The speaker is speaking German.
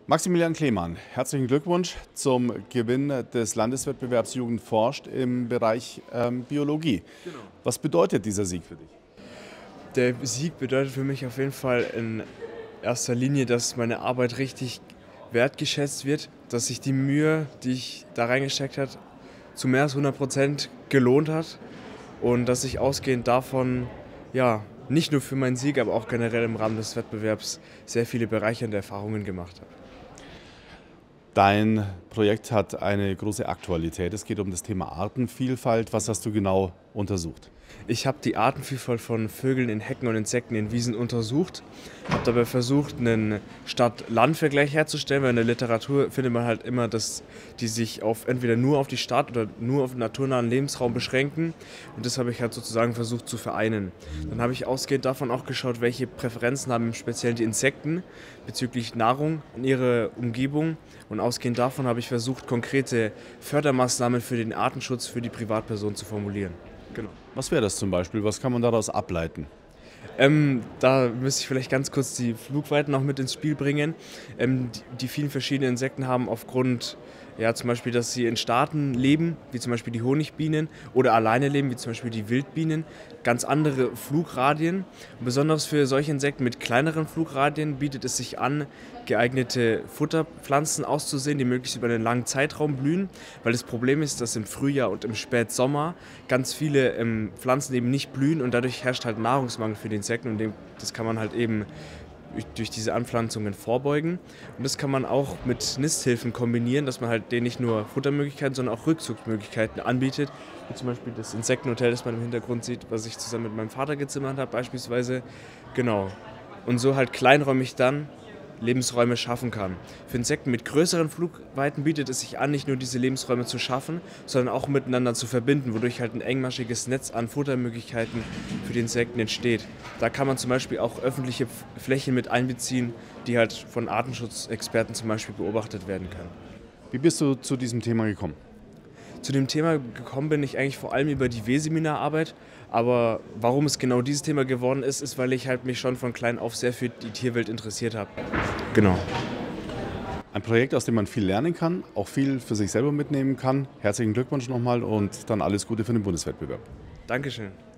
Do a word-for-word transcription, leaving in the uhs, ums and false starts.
Maximilian Kleemann, herzlichen Glückwunsch zum Gewinn des Landeswettbewerbs Jugend forscht im Bereich ähm, Biologie. Genau. Was bedeutet dieser Sieg für dich? Der Sieg bedeutet für mich auf jeden Fall in erster Linie, dass meine Arbeit richtig wertgeschätzt wird, dass sich die Mühe, die ich da reingesteckt habe, zu mehr als hundert Prozent gelohnt hat und dass ich ausgehend davon, ja, nicht nur für meinen Sieg, aber auch generell im Rahmen des Wettbewerbs sehr viele bereichernde Erfahrungen gemacht habe. Dein Projekt hat eine große Aktualität. Es geht um das Thema Artenvielfalt. Was hast du genau untersucht? Ich habe die Artenvielfalt von Vögeln in Hecken und Insekten in Wiesen untersucht, habe dabei versucht, einen Stadt-Land-Vergleich herzustellen, weil in der Literatur findet man halt immer, dass die sich auf entweder nur auf die Stadt oder nur auf den naturnahen Lebensraum beschränken, und das habe ich halt sozusagen versucht zu vereinen. Dann habe ich ausgehend davon auch geschaut, welche Präferenzen haben im Speziellen die Insekten bezüglich Nahrung in ihrer Umgebung, und ausgehend davon habe ich versucht, konkrete Fördermaßnahmen für den Artenschutz für die Privatperson zu formulieren. Genau. Was wäre das zum Beispiel? Was kann man daraus ableiten? Ähm, da müsste ich vielleicht ganz kurz die Flugweiten noch mit ins Spiel bringen. Ähm, die, die vielen verschiedenen Insekten haben aufgrund, ja, zum Beispiel, dass sie in Staaten leben, wie zum Beispiel die Honigbienen, oder alleine leben, wie zum Beispiel die Wildbienen, ganz andere Flugradien. Und besonders für solche Insekten mit kleineren Flugradien bietet es sich an, geeignete Futterpflanzen auszusehen, die möglichst über einen langen Zeitraum blühen, weil das Problem ist, dass im Frühjahr und im Spätsommer ganz viele ähm, Pflanzen eben nicht blühen, und dadurch herrscht halt Nahrungsmangel für die Insekten, und dem, das kann man halt eben durch diese Anpflanzungen vorbeugen. Und das kann man auch mit Nisthilfen kombinieren, dass man halt denen nicht nur Futtermöglichkeiten, sondern auch Rückzugsmöglichkeiten anbietet, wie zum Beispiel das Insektenhotel, das man im Hintergrund sieht, was ich zusammen mit meinem Vater gezimmert habe beispielsweise. Genau. Und so halt kleinräumig dann Lebensräume schaffen kann. Für Insekten mit größeren Flugweiten bietet es sich an, nicht nur diese Lebensräume zu schaffen, sondern auch miteinander zu verbinden, wodurch halt ein engmaschiges Netz an Futtermöglichkeiten für die Insekten entsteht. Da kann man zum Beispiel auch öffentliche Flächen mit einbeziehen, die halt von Artenschutzexperten zum Beispiel beobachtet werden können. Wie bist du zu diesem Thema gekommen? Zu dem Thema gekommen bin ich eigentlich vor allem über die W-Seminararbeit, aber warum es genau dieses Thema geworden ist, ist, weil ich halt mich schon von klein auf sehr für die Tierwelt interessiert habe. Genau. Ein Projekt, aus dem man viel lernen kann, auch viel für sich selber mitnehmen kann. Herzlichen Glückwunsch nochmal und dann alles Gute für den Bundeswettbewerb. Dankeschön.